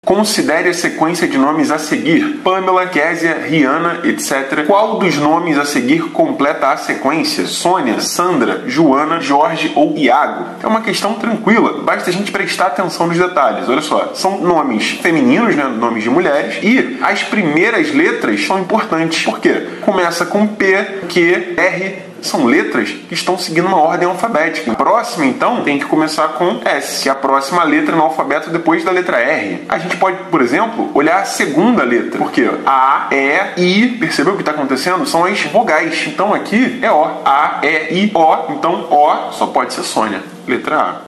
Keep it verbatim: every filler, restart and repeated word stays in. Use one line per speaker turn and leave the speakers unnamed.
Considere a sequência de nomes a seguir: Pamela, Késia, Rihanna, etcétera. Qual dos nomes a seguir completa a sequência? Sônia, Sandra, Joana, Jorge ou Iago? É uma questão tranquila, basta a gente prestar atenção nos detalhes. Olha só, são nomes femininos, né? Nomes de mulheres, e as primeiras letras são importantes. Por quê? Começa com P, Q, R. São letras que estão seguindo uma ordem alfabética. A próxima, então, tem que começar com S, que é a próxima letra no alfabeto depois da letra R. A gente pode, por exemplo, olhar a segunda letra. Porque A, E, I, percebeu o que está acontecendo? São as vogais. Então aqui é O. A, E, I, O. Então O só pode ser Sônia. Letra A.